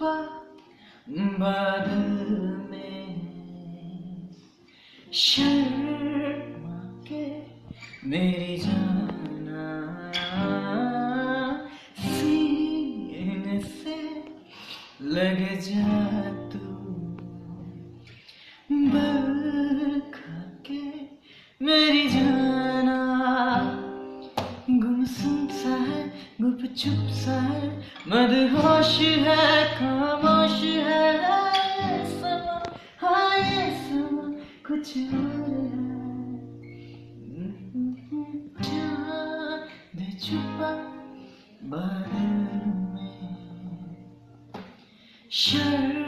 छुपा बादल में, शर्मा के मेरी जाना, सीने से लग जा तू, बरखा के मेरी जाना। गुमसुम सा है, गुपचुप सा है, मदहोश है, खामोश है ये समा, हाँ ये समा कुछ और है। चाँद छुपा बादल में, शर्मा